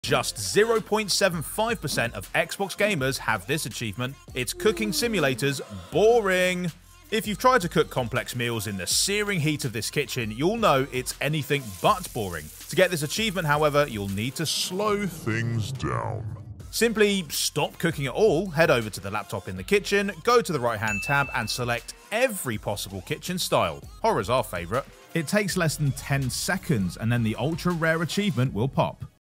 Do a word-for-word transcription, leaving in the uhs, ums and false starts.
Just zero point seven five percent of Xbox gamers have this achievement. It's Cooking Simulator's Booooooring. If you've tried to cook complex meals in the searing heat of this kitchen, you'll know it's anything but boring. To get this achievement, however, you'll need to slow things down. Simply stop cooking at all, head over to the laptop in the kitchen, go to the right-hand tab and select every possible kitchen style. Horror's our favourite. It takes less than ten seconds and then the ultra-rare achievement will pop.